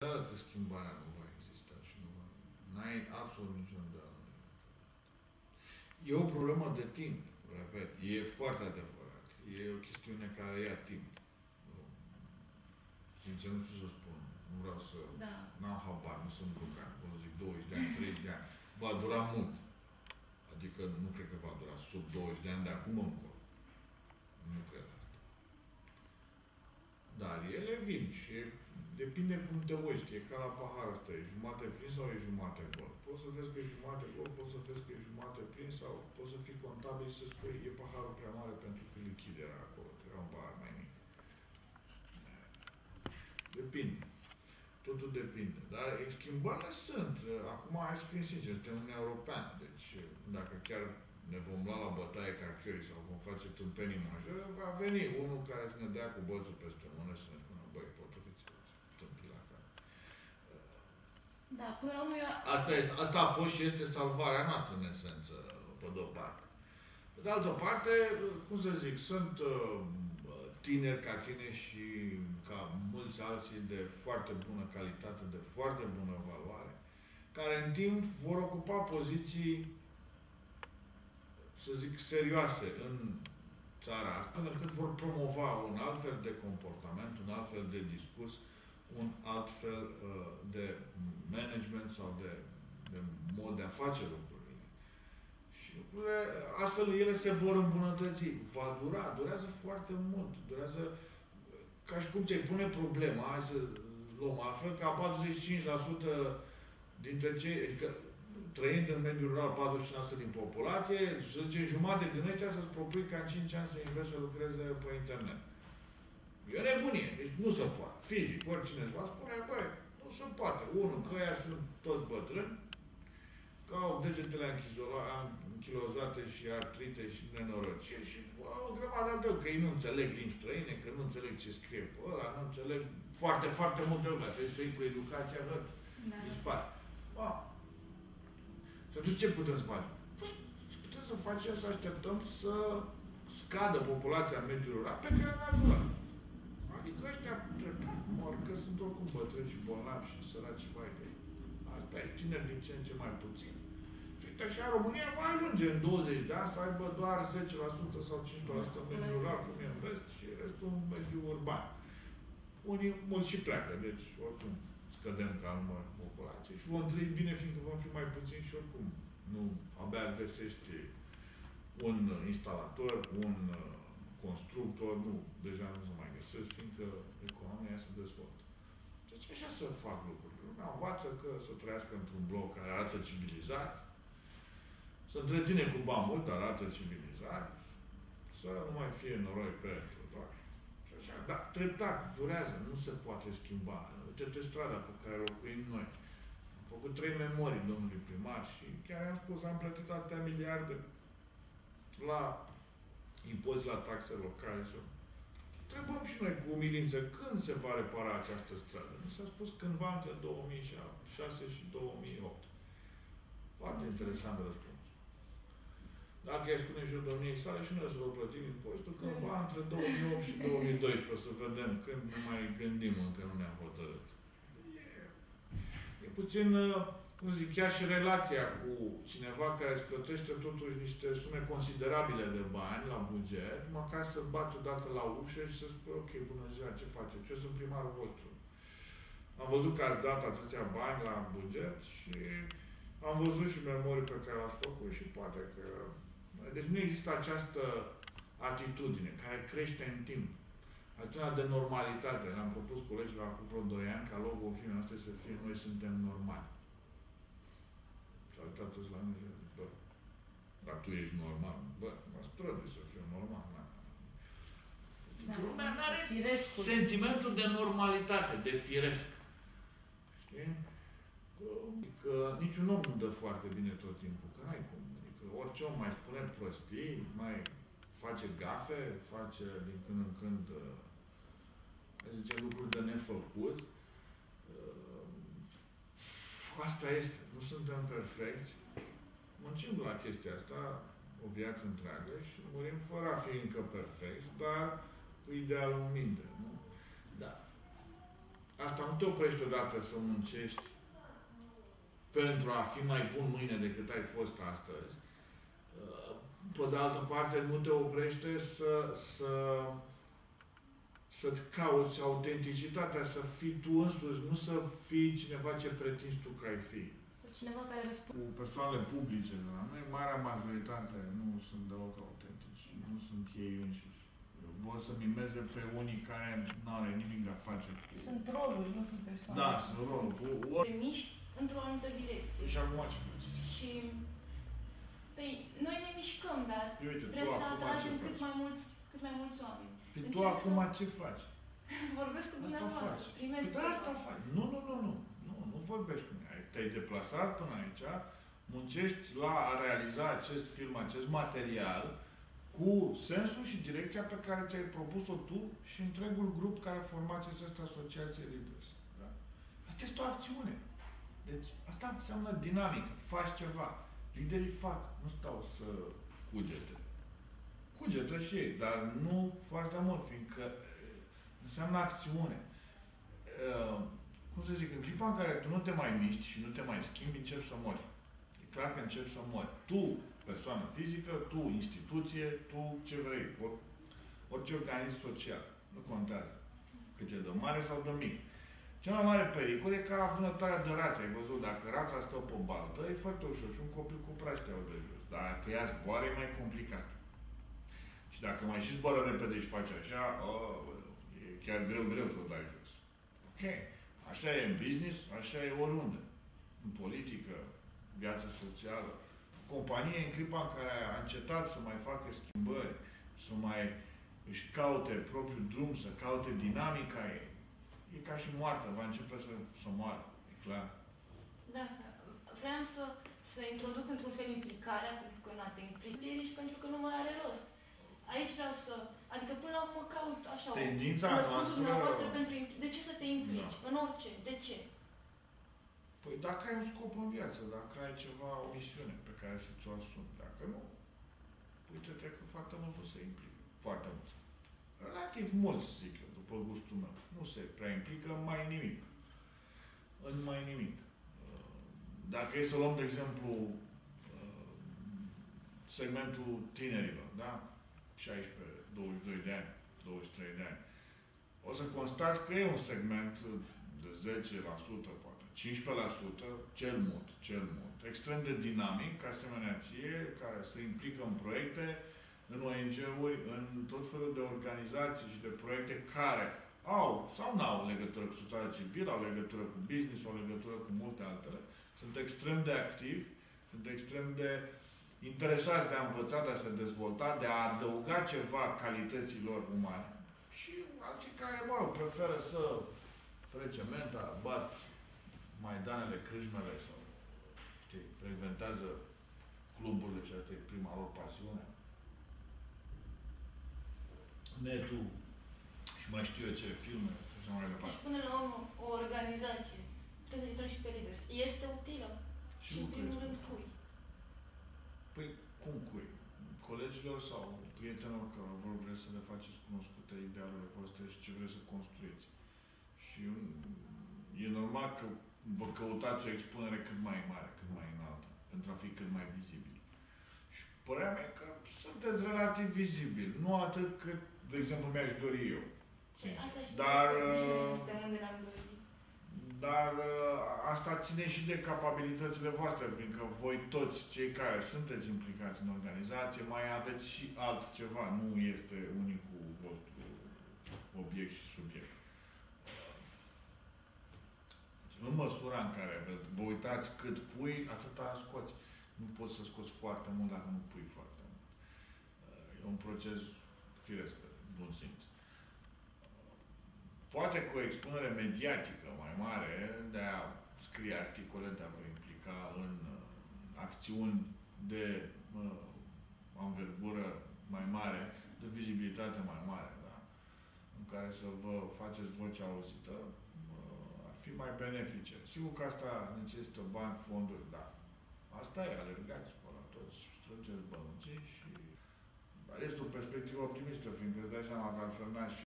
Că schimbarea nu va exista și nu va... N-ai absolut niciun îndoială. E o problemă de timp, repet. E foarte adevărat. E o chestiune care ia timp. Sincer, nu știu să spun. Nu vreau să... Da. N-am habar, nu sunt bucan. Pot să zic 20 de ani, 30 de ani. Va dura mult. Adică nu cred că va dura sub 20 de ani de acum încolo. Nu cred asta. Dar ele vin și depinde cum te uiți. E ca la pahar ăsta. E jumate prins sau e jumate gol? Poți să vezi că e jumate gol, poți să vezi că e jumate prins sau poți să fii contabil și să spui e paharul prea mare pentru că lichid era acolo. Era un pahar mai mic. Depinde. Totul depinde. Dar schimbările sunt. Acum, hai să fim sinceri, suntem Uniunea Europeană. Deci, dacă chiar ne vom lua la bătaie ca chiorii sau vom face tâmpenii majore, va veni unul care să ne dea cu bățul peste mână și să ne spună, băi, potriviți tâmpii la care. Da, până la urmă Asta a fost și este salvarea noastră, în esență, pe de-o parte. Pe de altă parte, cum să zic, sunt tineri ca tine și ca mulți alții de foarte bună calitate, de foarte bună valoare, care în timp vor ocupa poziții, să zic, serioase în țara asta, încât vor promova un alt fel de comportament, un alt fel de discurs, un alt fel de management sau de mod de a face lucrurile. Și lucrurile, astfel ele se vor îmbunătăți. Va dura, durează foarte mult. Durează, ca și cum ți-ai pune problema, hai să luăm altfel, ca 45% dintre cei, adică trăind în mediul rural 45% din populație, să zice, jumate din ăștia să-ți propui ca în 5 ani să înveți să lucreze pe internet. E o nebunie. Deci nu se poate. Fizic, oricine îți va spune, băi, nu se poate. Unul, că ăia sunt toți bătrâni, că au degetele închilozate și artrite și nenorociri și o grămadă de că ei nu înțeleg limbi străine, că nu înțeleg ce scrie pe ăla, nu înțeleg foarte, foarte multe lucruri. Trebuie să iei cu educația lor din spate. Și atunci ce putem să facem? Păi, putem să facem să așteptăm să scadă populația mediului rural pe care natural. Adică ăștia treptat mor, că sunt oricum bătrâni și bolnavi și săraci mai de ei. Asta e, tineri din ce în ce mai puțin. Și uite, așa România va ajunge în 20 de ani să aibă doar 10% sau 5% mediul rural, cum e în vest, și restul în mediul urban. Unii mulți și pleacă, deci oricum scădem ca număr populației și vom trăi bine, fiindcă vom fi mai puțini și oricum nu abia găsești un instalator, un constructor, nu, deja nu se mai găsesc, fiindcă economia se dezvoltă. Deci așa să fac lucrurile. Lumea învață că să trăiască într-un bloc care arată civilizat, să întreține cu bani mult, dar arată civilizat, să nu mai fie noroi pentru doar. Și așa, dar treptat, durează, nu se poate schimba. Uite-te strada pe care o locuim noi. Am făcut 3 memorii domnului primar și chiar am spus, am plătit atâtea miliarde la impozit la taxe locale. Întrebăm și noi cu umilință când se va repara această stradă. Mi s-a spus cândva între 2006 și 2008. Foarte interesant răspuns. Dacă i-aș spune și eu domniei sale și noi să vă plătim impozitul, cândva între 2008 și 2012, să vedem când ne mai gândim, încă nu ne-am hotărât. E puțin, cum zic, chiar și relația cu cineva care îți plătește totuși niște sume considerabile de bani la buget, măcar să bați odată la ușă și să spui, ok, bună ziua, ce faceți? Eu sunt primarul vostru. Am văzut că ați dat atâția bani la buget și am văzut și memorii pe care le-ați făcut și poate că... Deci nu există această atitudine care crește în timp. Atitudinea de normalitate. Le-am propus colegilor acum vreo 2 ani ca logo-ul filmului noastre să fie noi suntem normali. S-au uitat toți la mine și zic, bă, dar tu ești normal. Bă, mă strădui să fiu normal. Da. Lumea nu are sentimentul de normalitate, de firesc. Știi? Că niciun om nu dă foarte bine tot timpul, că n-ai cum. Adică orice om mai spune prostii, mai face gafe, face din când în când, zice, lucruri de nefăcut. Asta este. Nu suntem perfecți. Muncim la chestia asta o viață întreagă și murim fără a fi încă perfecți, dar cu idealul în minte. Nu? Da. asta nu te oprește odată să muncești pentru a fi mai bun mâine decât ai fost astăzi. Pe de altă parte, nu te oprește să-ți cauți autenticitatea, să fii tu însuți, nu să fii cineva ce pretinzi tu că ai fi. Cineva care răspunde. Cu persoanele publice, la noi, marea majoritate nu sunt deloc autentici, nu sunt ei înșiși. Vor să mimeze pe unii care nu are nimic de a face cu... Sunt roluri, nu sunt persoane. Da, sunt roluri. Te miști într-o anumită direcție. Și acum ce faci? Și... Păi, noi ne mișcăm, dar Uite, vrem să atragem cât mai mulți oameni. Păi tu acum ce faci? Vorbesc cu dumneavoastră, primesc... Păi asta faci. Nu vorbești cu mine. Te-ai deplasat până aici, muncești la a realiza acest film, acest material, cu sensul și direcția pe care ți-ai propus-o tu și întregul grup care formați această asociație Leaders. Da? Asta este o acțiune. Deci, asta înseamnă dinamică. Faci ceva. Liderii fac. Nu stau să cugete. Cugetă și ei, dar nu foarte mult, fiindcă înseamnă acțiune. Cum să zic, în clipa în care tu nu te mai miști și nu te mai schimbi, începi să mori. E clar că începi să mori. Tu, persoană fizică, tu, instituție, tu, ce vrei, orice organism social. Nu contează. Cât e de mare sau de mic. Cel mai mare pericol e ca vânătoarea de rață. Ai văzut, dacă rața stă pe o baltă, e foarte ușor și un copil cu praștea o de jos. Dar dacă ea zboară, e mai complicat. Și dacă mai și zboară repede și face așa, e chiar greu să o dai jos. Ok. Așa e în business, așa e oriunde. În politică, viața socială. Companie, în clipa în care a încetat să mai facă schimbări, să mai își caute propriul drum, să caute dinamica ei, e ca și moartă, va începe să moară, e clar. Da, vreau să introduc într-un fel implicarea, pentru că nu te implici și pentru că nu mai are rost. Aici vreau să... Adică până la urmă caut așa tendința răspunsul dumneavoastră pentru... De ce să te implici? Da. În orice. De ce? Păi dacă ai un scop în viață, dacă ai ceva, o misiune pe care să ți-o asumi. Dacă nu, uite-te că foarte mult o să implică. Foarte mult. Relativ mult, zic eu, după gustul meu. Nu se prea implică mai nimic. În mai nimic. Dacă e să luăm, de exemplu, segmentul tinerilor, da? 16, 22 de ani, 23 de ani. O să constați că e un segment de 10%, poate 15%, cel mult, extrem de dinamic, asemenea ție, care se implică în proiecte, în ONG-uri, în tot felul de organizații și de proiecte care au sau nu au legătură cu societatea civilă, au legătură cu business, au legătură cu multe altele. Sunt extrem de activi, sunt extrem de interesați de a învăța, de a se dezvolta, de a adăuga ceva calităților umane. Și alții care, mă rog, preferă să frece menta, bat maidanele, crâșmele sau, știi, frecventează cluburile și asta e prima lor pasiune. Netul și mai știu eu ce filme și așa mai departe. Deci până la urmă, o organizație, trebuie să intrăm și pe Leaders, este utilă? Și în primul rând cui? Păi, cum cui? Colegilor sau prietenilor care vor vrea să le faceți cunoscute idealurile voastre și ce vreți să construiți. Și e normal că vă căutați o expunere cât mai mare, cât mai înaltă, pentru a fi cât mai vizibil. Și părerea mea că sunteți relativ vizibil. Nu atât cât, de exemplu, mi-aș dori eu. Dar asta ține și de capabilitățile voastre, fiindcă voi toți cei care sunteți implicați în organizație mai aveți și altceva, nu este unicul vostru obiect și subiect. În măsura în care vă uitați cât pui, atâta scoți. Nu poți să scoți foarte mult dacă nu pui foarte mult. E un proces firesc, bun simț. Poate cu o expunere mediatică mai mare, de a scrie articole, de a vă implica în acțiuni de anvergură mai mare, de vizibilitate mai mare, da? În care să vă faceți vocea auzită, ar fi mai benefice. Sigur că asta necesită bani, fonduri, da. Asta e, alergați pe la toți, strângeți bănuții și... Dar este o perspectivă optimistă, fiindcă îți dai seama că altfel n-aș fi